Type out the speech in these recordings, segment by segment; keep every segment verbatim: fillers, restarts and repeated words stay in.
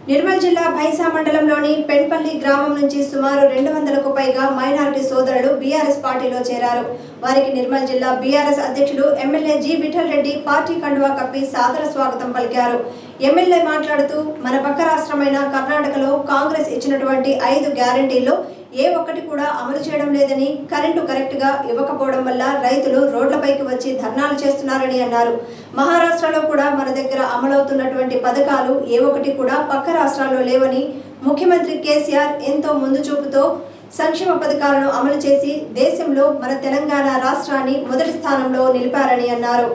నిర్మల్ జిల్లా భైసా మండలంలోని పెన్పల్లి గ్రామం నుంచి సుమారు రెండు వందలకు పైగా మైనారిటీ సోదరులు బీఆర్ఎస్ పార్టీలో చేరారు. వారికి నిర్మల్ జిల్లా బీఆర్ఎస్ అధ్యక్షులు MLA G Vithal Reddy party కండువా కప్పి సాదర స్వాగతం పలికారు. ఎమ్మెల్యే మాట్లాడుతూ మన పక్క రాష్ట్రమైన కర్ణాటకలో కాంగ్రెస్ ఇచ్చినటువంటి ఐదు గ్యారెంటీల్లో ఏ ఒక్కటి కూడా అమలు చేయడం లేదని, కరెంటు కరెక్ట్ గా ఇవ్వకపోవడం వల్ల రైతులు రోడ్లపైకి వచ్చి ధర్నాలు చేస్తున్నారని అన్నారు. మహారాష్ట్రలో కూడా మన దగ్గర అమలవుతున్నటువంటి పథకాలు ఏ ఒక్కటి కూడా పక్క రాష్ట్రాల్లో లేవని, ముఖ్యమంత్రి కేసీఆర్ ఎంతో ముందు చూపుతో సంక్షేమ పథకాలను అమలు చేసి దేశంలో మన తెలంగాణ రాష్ట్రాన్ని మొదటి స్థానంలో నిలిపారని అన్నారు.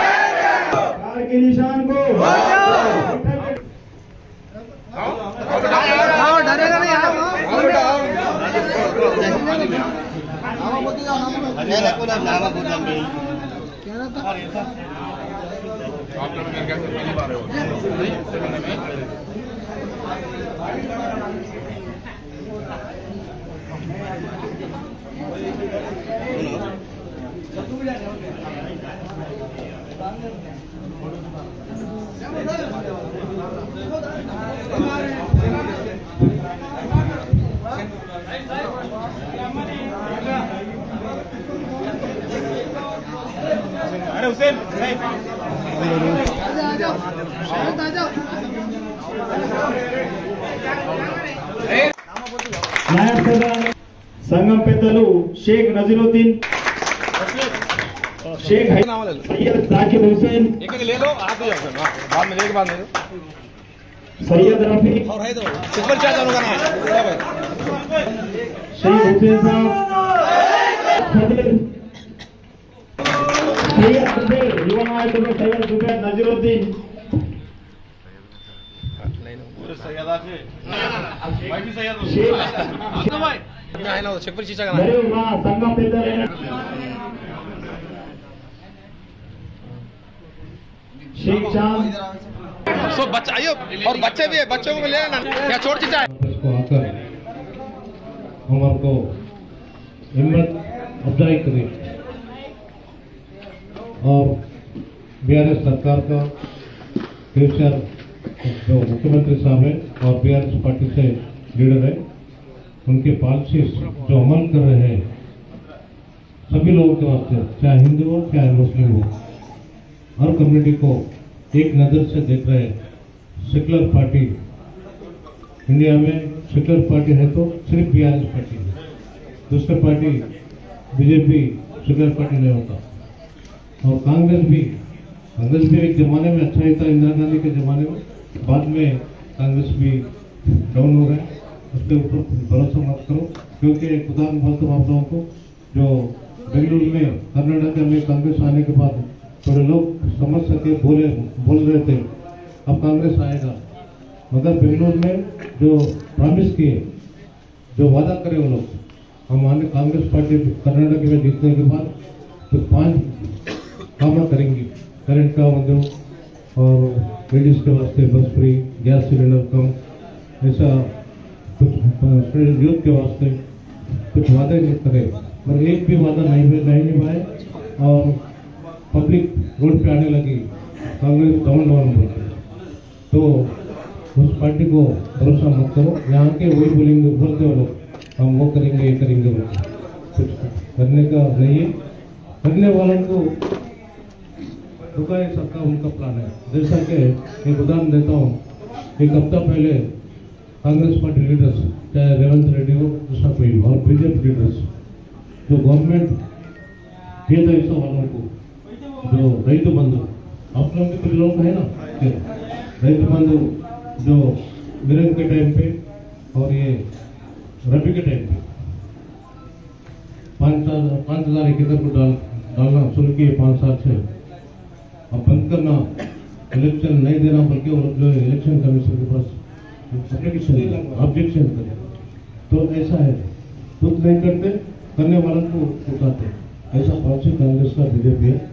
अरे हुसैन संगम पेदलू शेख नजीरुद्दीन, शेख सैयद जाकिर हुसैन, ले लो आप बाद में बाद में सैयद रफी, सुपर चार का नाम शेख हुसैन साहब, सैयद जुबैर, युवा नायक सैयद जुबैर नजीरुद्दीन, संगम पेदल शेख चांद, सो बच्चा आइयो और बच्चे भी है, बच्चों को ले लेना क्या छोड़ चीचा इसको आकर हमारे को हिम्मत अफजाई करें और बीआरएस सरकार का केसीआर जो मुख्यमंत्री साहब है और बीआरएस पार्टी से लीडर है, उनके पॉलिसी जो अमल कर रहे हैं सभी लोगों के वास्ते, चाहे हिंदू हो चाहे मुस्लिम हो, हर कम्युनिटी को एक नज़र से देख रहे हैं। सेक्युलर पार्टी इंडिया में सेक्युलर पार्टी है तो सिर्फ बीआरएस पार्टी है, दूसरे पार्टी बीजेपी सेक्युलर पार्टी नहीं होता। और कांग्रेस भी कांग्रेस भी एक जमाने में अच्छा ही था, इंदिरा गांधी के जमाने में, बाद में कांग्रेस भी डाउन हो गए। उसके ऊपर भरोसा मत करो, क्योंकि एक उदाहरण बोलता हूँ आप लोगों को, जो बेंगलुरु में कर्नाटक में कांग्रेस आने के बाद थोड़े लोग समझ सके बोले बोल रहे थे अब कांग्रेस आएगा, मगर बेंगलुरु में जो प्रॉमिस किए, जो वादा करे वो लोग, हम आने कांग्रेस पार्टी कर्नाटक में जीतने के बाद तो पांच काम करेंगे, करंट का मतलब और लेडीज के वास्ते बस फ्री, गैस सिलेंडर कम, ऐसा कुछ यूथ के वास्ते कुछ वादे नहीं करे, मगर एक भी वादा नहीं नहीं निभाए और पब्लिक रोड पे आने लगी, कांग्रेस डाउन डाउन बोलते। तो उस पार्टी को भरोसा मत करो, यहाँ के वही बोलेंगे बोलते हो लोग हम वो करेंगे ये करेंगे, कुछ करने का नहीं है। करने वालों को रुकाए सबका उनका प्लान है। जैसा कि एक उदाहरण देता हूँ, एक हफ्ता पहले कांग्रेस पार्टी लीडर्स, चाहे रेवंत रेड्डी हो दूसरा कोई और बीजेपी लीडर्स, जो गवर्नमेंट दिए थे ऐसा वालों को, जो रैतु बंधु आप लोग के कुछ लोग है ना, रैतु बंधु जो मिरन के टाइम पे और ये रबी के टाइम पे पाँच साल पाँच हजार एक एकड़ को डाल डालना शुरू किए पाँच साल से, अब बंद करना, इलेक्शन नहीं देना, बल्कि वो जो इलेक्शन कमीशन के पास एप्लीकेशन ऑब्जेक्शन करे, तो ऐसा है खुद नहीं करते, करने वालों को उठाते, ऐसा पॉलिसी कांग्रेस का बीजेपी है।